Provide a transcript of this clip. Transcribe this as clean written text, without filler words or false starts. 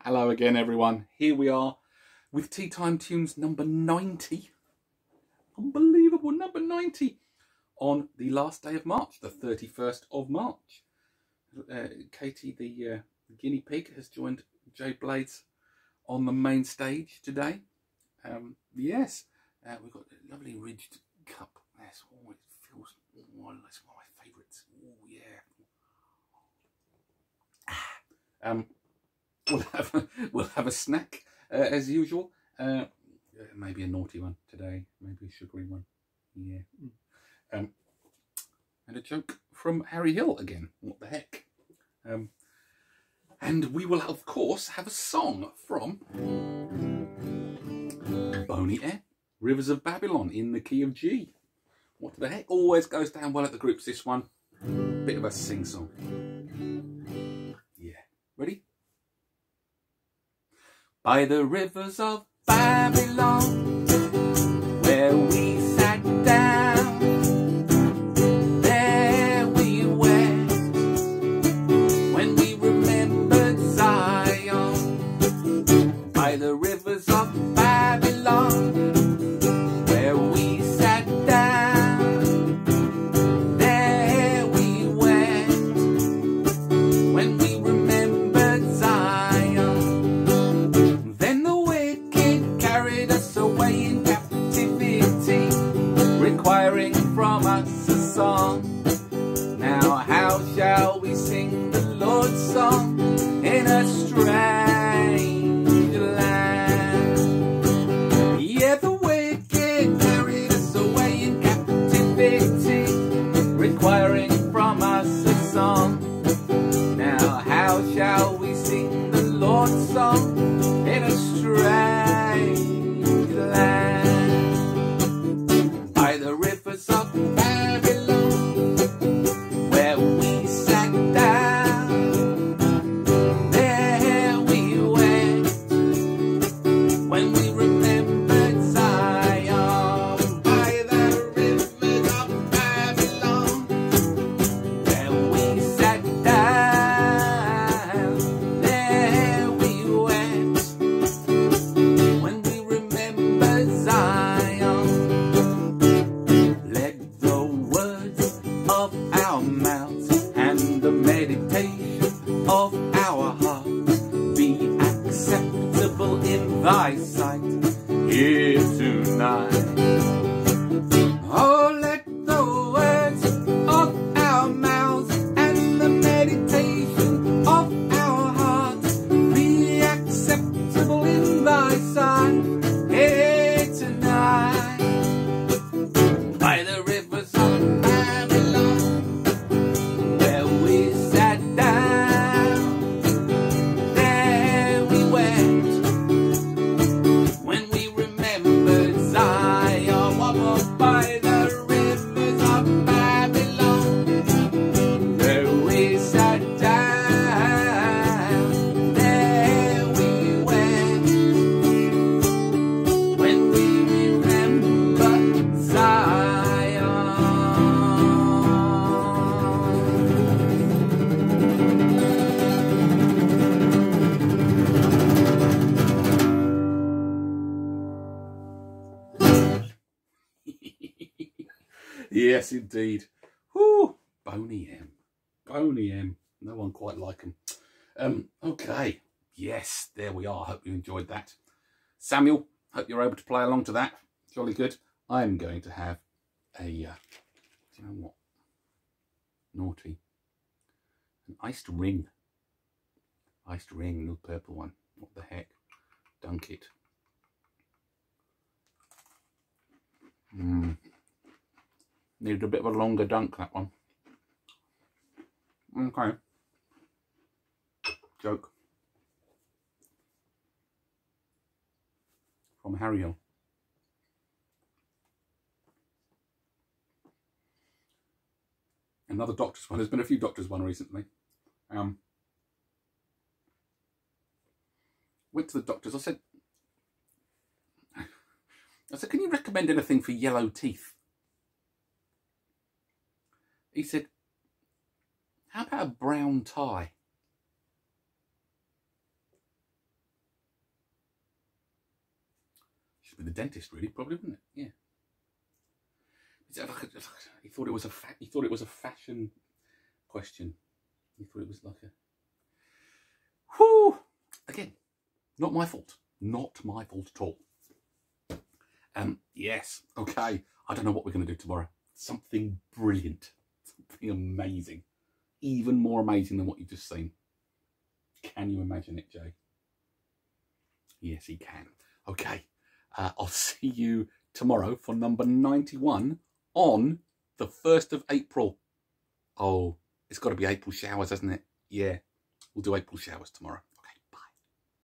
Hello again, everyone. Here we are with Tea Time Tunes number 90. Unbelievable, number 90 on the last day of March, the 31st of March. Katie, the guinea pig, has joined Joe Blades on the main stage today. Yes, we've got a lovely ridged cup. That's all it feels. Oh, that's one of my favourites. Oh yeah. We'll have a snack as usual. Maybe a naughty one today. Maybe a sugary one. Yeah. And a joke from Harry Hill again. What the heck? And we will of course have a song from Boney M, Rivers of Babylon in the key of G. What the heck? Always goes down well at the groups, this one. Bit of a sing-song. Yeah. Ready? By the rivers of Babylon, where we sat down, there we went, when we remembered Zion. By the rivers of Babylon, where we sat down, there we went, when we remembered Zion. Then the wicked carried us away in captivity, requiring from us a song. Now how shall we sing the Lord's song in a strange land? Yeah, the wicked carried us away in captivity, requiring from us a song. Now how shall we sing the Lord's song in a strange land? By the rivers of Babylon, where we sat down, there we went, when we remembered Zion. By the rivers of Babylon, where we sat down, there we went, when we remembered Zion. Let the words of our mouths and the meditation of our hearts be acceptable in thy sight here tonight. Oh, let the words of our mouths and the meditation of our hearts be acceptable in thy sight here tonight. By the rivers of Babylon, where we sat down, there we went, when we remembered Zion. One more. By the rivers of Babylon, where we sat down, there we went, when we remembered Zion. Yes, indeed. Whoo! Boney M. Boney M. No one quite like him. Okay. Yes, there we are. Hope you enjoyed that. Samuel, hope you're able to play along to that. Jolly good. I'm going to have a, do you know what? Naughty. An iced ring. Iced ring, little purple one. What the heck? Dunk it. Needed a bit of a longer dunk, that one. Okay. Joke. From Harry Hill. Another doctor's one. There's been a few doctor's one recently. Went to the doctors. I said, can you recommend anything for yellow teeth? He said, how about a brown tie? Should be the dentist, really, probably, wouldn't it? Yeah. He thought it was a fashion question. He thought it was like a. Whew. Again, not my fault. Not my fault at all. Yes. Okay. I don't know what we're going to do tomorrow. Something brilliant. Something amazing. Even more amazing than what you've just seen. Can you imagine it, Jay? Yes, he can. Okay. I'll see you tomorrow for number 91 on the 1st of April. Oh, it's got to be April showers, hasn't it? Yeah, we'll do April showers tomorrow.